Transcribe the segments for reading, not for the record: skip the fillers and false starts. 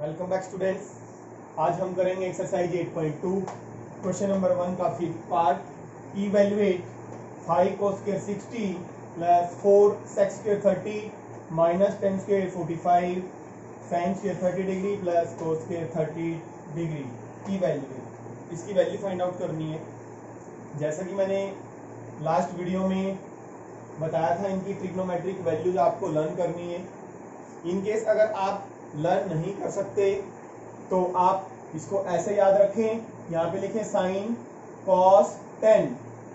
Welcome back students. आज हम करेंगे एक्सरसाइज 8.2 क्वेश्चन नंबर 1 का fifth part. Evaluate 5 cos square 60 plus 4 sec square 30 minus 10 square 45 sin square 30 degree plus cos square 30 degree. Evaluate, इसकी value find out करनी है। जैसा कि मैंने लास्ट वीडियो में बताया था, इनकी ट्रिग्नोमेट्रिक वैल्यूज आपको लर्न करनी है। इन केस अगर आप लर्न नहीं कर सकते तो आप इसको ऐसे याद रखें, यहां पे लिखें साइन कॉस 10।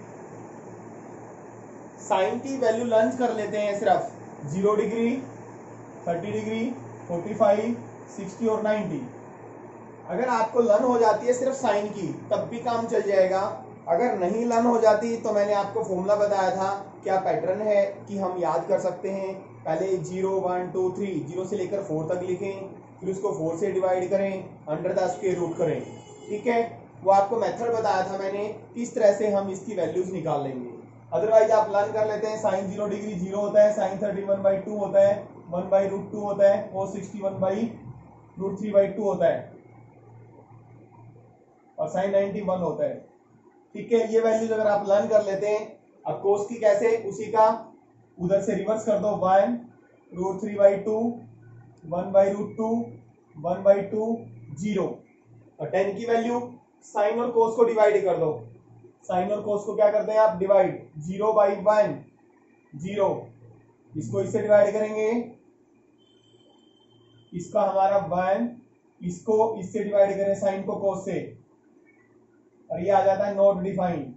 साइन की वैल्यू लर्न कर लेते हैं सिर्फ 0 डिग्री, 30 डिग्री, 45, 60 और 90। अगर आपको लर्न हो जाती है सिर्फ साइन की तब भी काम चल जाएगा। अगर नहीं लर्न हो जाती तो मैंने आपको फॉर्मूला बताया था, क्या पैटर्न है कि हम याद कर सकते हैं। पहले 0, 1, 2, 3, 0 से लेकर 4 तक लिखें, फिर उसको 4 से डिवाइड करें, अंडर द स्क्वायर रूट करें। ठीक है, वो आपको मेथड बताया था मैंने, किस तरह से हम इसकी वैल्यूज निकाल लेंगे। अदरवाइज आप लर्न कर लेते हैं, साइन 0 डिग्री 0 होता है, साइन 30 1/2 होता है, 1/√2 होता है, और 60 1/√3/2 होता है, और साइन 90 1 होता है। ठीक है, ये वैल्यूज अगर आप लर्न कर लेते हैं। अब कोस की कैसे, उसी का उधर से रिवर्स कर दो, 1√3/2, 1/√2, 1/2, 0। और 10 की वैल्यू साइन और कोस को डिवाइड कर दो। साइन और कोस को क्या करते हैं आप, डिवाइड, 0/1, 0। इसको इससे डिवाइड करेंगे, इसका हमारा 1, इसको इससे डिवाइड करें साइन को कोस से, और ये आ जाता है नॉट डिफाइंड।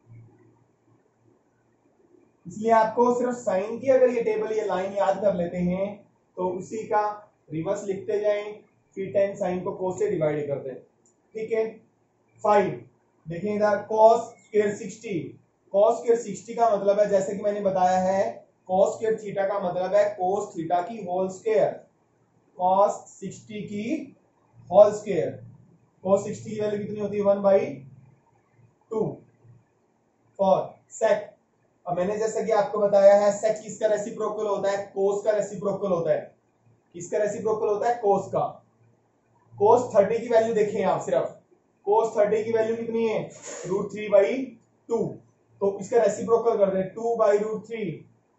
इसलिए आपको सिर्फ साइन की अगर ये टेबल, ये लाइन याद कर लेते हैं तो उसी का रिवर्स लिखते जाएं, फिर 10 साइन को कोस से डिवाइड करते हैं। ठीक है, 5 देखिए इधर, cos स्क्वायर 60। cos स्क्वायर 60 का मतलब है, जैसे कि मैंने बताया है, cos स्क्वायर थीटा का मतलब है cos थीटा की होल स्क्वायर, cos 60 की होल स्क्वायर। cos 60 की वैल्यू कितनी होती है, 1/2 फॉर sec। अब मैंने जैसा कि आपको बताया है, sec किसका रेसिप्रोकल होता है, cos का रेसिप्रोकल होता है। किसका रेसिप्रोकल होता है, cos का। cos 30 की वैल्यू देखें आप, सिर्फ cos 30 की वैल्यू कितनी है, √3/2। तो इसका रेसिप्रोकल कर दें, 2/√3,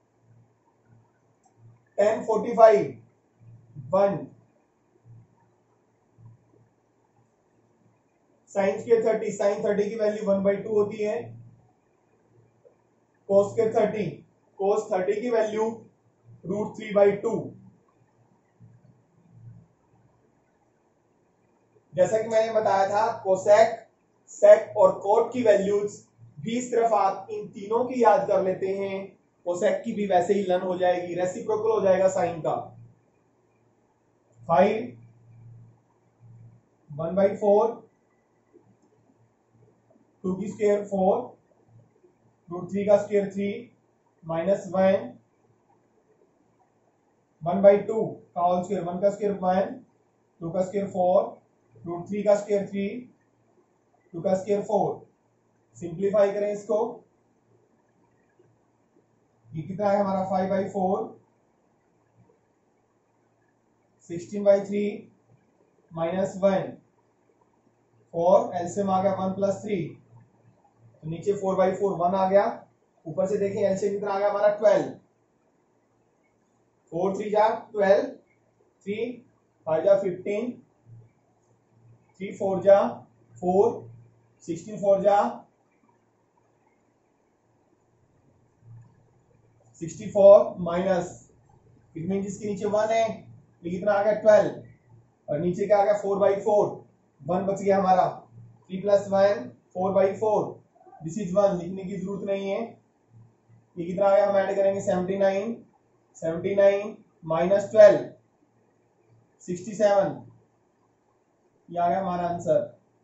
10 45 1, साइन स्क्वायर 30, साइन 30 की वैल्यू 1/2 होती है, cos स्क्वायर 30, cos 30 की वैल्यू √3/2। जैसा कि मैंने बताया था, कोसेक, सेक और कोट की वैल्यूज भी सिर्फ आप इन तीनों की याद कर लेते हैं, कोसेक की भी वैसे ही लर्न हो जाएगी, रेसिप्रोकल हो जाएगा साइन का। 5 1/4, 2 की स्क्वायर 4, √3 का स्क्वायर 3, माइनस 1, 1/2 का होल स्क्वायर, 1 का स्क्वायर 1, 2 का स्क्वायर 4, √3 का स्क्वायर 3, 2 का स्क्वायर 4। सिंप्लीफाई करें इसको, ये कितना है हमारा, 5/4, 16/3 माइनस 1, 4 एलसीएम आ गया 1 + 3, तो नीचे 4/4 1 आ गया, ऊपर से देखें एलसीएम कितना आ गया हमारा 12, 4 3 जा 12, 3 5 जा 15, 3 4 जा 4, 16 4 जा 64 माइनस, इट मीन जिसके नीचे 1 है, ये कितना आ गया 12, और नीचे क्या आ गया 4/4, 1 बच गया हमारा, 3 + 1 4/4, दिस इज 1, लिखने की जरूरत नहीं है। ये कितना आ गया, हम ऐड करेंगे 79, 79 माइनस 12 67, ये आ गया हमारा आंसर।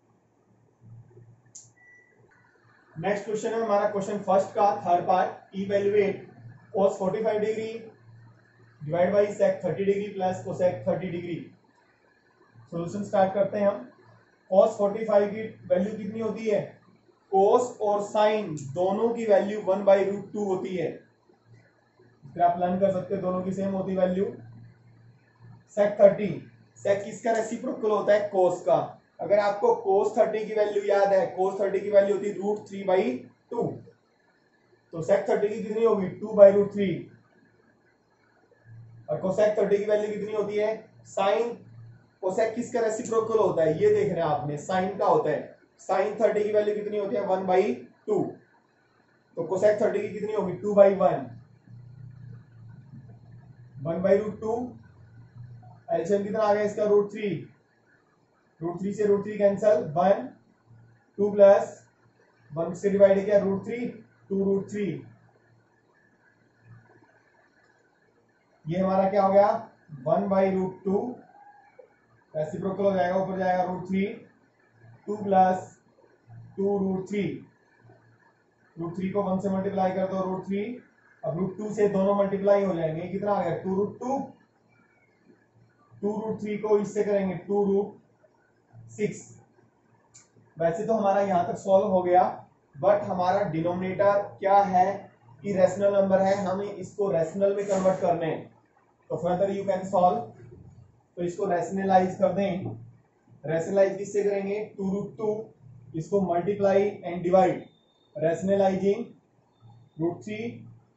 नेक्स्ट क्वेश्चन है हमारा क्वेश्चन फर्स्ट का third part. Evaluate cos 45 degree divide by sec 30 degree plus cosec 30 degree. Solution start करते हैं हम। cos 45 की वैल्यू कितनी होती है, cos और sin दोनों की वैल्यू 1/√2 होती है। फिर आप लर्न कर सकते हैं, दोनों की सेम होती वैल्यू। sec 30 सेक किसका रेसिप्रोकल होता है? कोस का। अगर आपको कोस 30 की वैल्यू याद है, कोस 30 की वैल्यू होती है √3/2, तो सेक 30 की कितनी होगी? 2/√3। और कोसेक 30 की वैल्यू कितनी होती है? साइन कोसेक किसका रेसिप्रोकल होता है? ये देख रहे हैं आपने, साइन का होता है। साइन 30 की वैल्यू कितनी होती है? 1/2। तो कोसेक 30 की कितनी होगी? 2/1, 1/√2। एलसीएम कितना आ गया इसका? √3। √3 से √3 कैंसल, 1, 2 प्लस 1 से डिवाइड किया √3, 2√3। ये हमारा क्या हो गया? 1/√2 रेसिप्रोकल हो जाएगा, ऊपर जाएगा √3, 2 प्लस 2√3। √3 को 1 से मल्टीप्लाई कर दो, √3। अब √2 से दोनों मल्टीप्लाई हो जाएंगे, कितना आ गया? 2√2। 2√3 को इससे करेंगे 2√6। वैसे तो हमारा यहां तक सॉल्व हो गया, बट हमारा डिनोमिनेटर क्या है? इरेशनल नंबर है, हमें इसको रैशनल में कन्वर्ट करने हैं। तो फर्दर यू कैन सॉल्व। तो इसको रैशनलाइज कर दें। रैशनलाइज किससे करेंगे? 2√2, इसको multiply and divide, rationalising √3।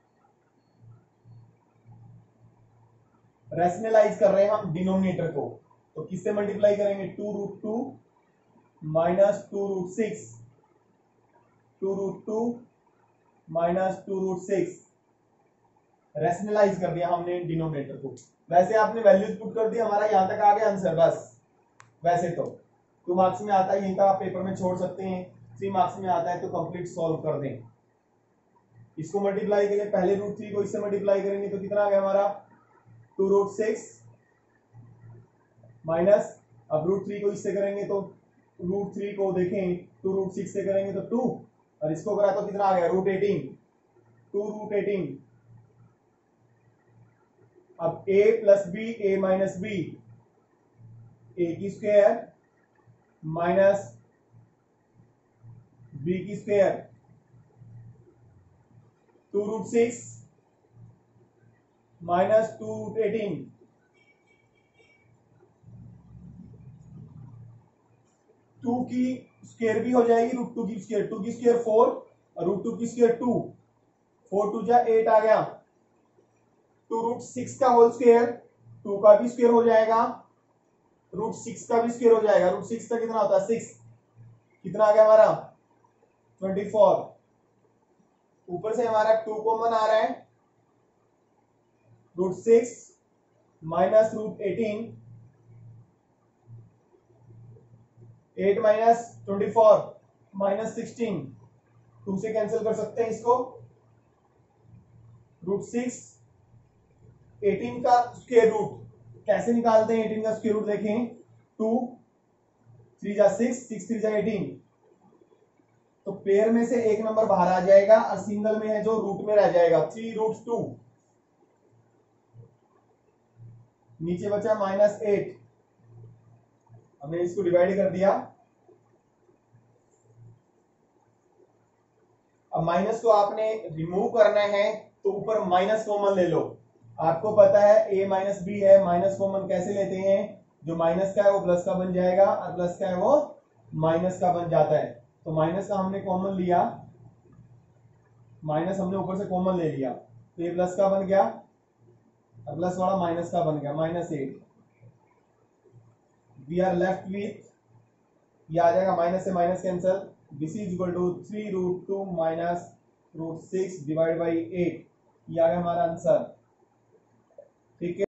Rationalise कर रहे हैं हम डिनोमिनेटर को, तो किससे मल्टीप्लाई करेंगे? 2√2 माइनस 2√6, 2√2 माइनस 2√6। रैशनलाइज कर दिया हमने डिनोमिनेटर को। वैसे आपने वैल्यूज पुट कर दी, हमारा यहां तक आ गया आंसर बस। वैसे तो 2 मार्क्स में आता है, यहीं का आप पेपर में छोड़ सकते हैं। 3 मार्क्स में आता है तो कंप्लीट सॉल्व कर दें। इसको मल्टीप्लाई के लिए पहले √3 को इससे मल्टीप्लाई करेंगे तो कितना आ गया हमारा? 2√6 माइनस, अब √3 को इससे करेंगे तो √3 को देखें 2√6 से करेंगे तो 2, और इसको करा तो कितना आ गया? √18, 2√18। अब a plus B, a minus B, a की स्क्वायर माइनस b की स्क्वायर, 2√6 माइनस 2√18। 2 की स्क्वायर भी हो जाएगी, √2 की स्क्वायर, 2 की स्क्वायर 4 और √2 की स्क्वायर 2, 4 2 जा 8 आ गया। 2√6 का होल स्क्वायर, 2 का भी स्क्वायर हो जाएगा, √6 का भी स्क्वायर हो जाएगा। √6 का कितना होता है? 6। कितना आ गया हमारा? 24। ऊपर से हमारा 2 कॉमन आ रहा है, √6 माइनस √18, 8 माइनस 24 माइनस 16, 2 से कैंसिल कर सकते हैं इसको। √6, 18 का स्क्वायर रूट कैसे निकालते हैं? 18 का स्क्वायर रूट देखें, 2 3 जा 6, 6 3 जा 18। तो पेयर में से एक नंबर बाहर आ जाएगा और सिंगल में है जो रूट में रह जाएगा, 3√2। नीचे बचा -8, हमने इसको डिवाइड कर दिया। अब माइनस को आपने रिमूव करना है तो ऊपर माइनस कॉमन ले लो। आपको पता है a माइनस बी है, माइनस कॉमन कैसे लेते हैं? जो माइनस का है वो प्लस का बन जाएगा और प्लस का है वो माइनस का बन जाता है। तो माइनस का हमने कॉमन लिया, माइनस हमने ऊपर से कॉमन ले लिया, तो ये प्लस का बन गया और प्लस वाला माइनस का बन गया, -8। वी आर लेफ्ट विथ, ये आ जाएगा माइनस से minus cancel, this is equal to 3√2 minus √6 divide by 8। ये आ गया हमारा आंसर। ठीक है।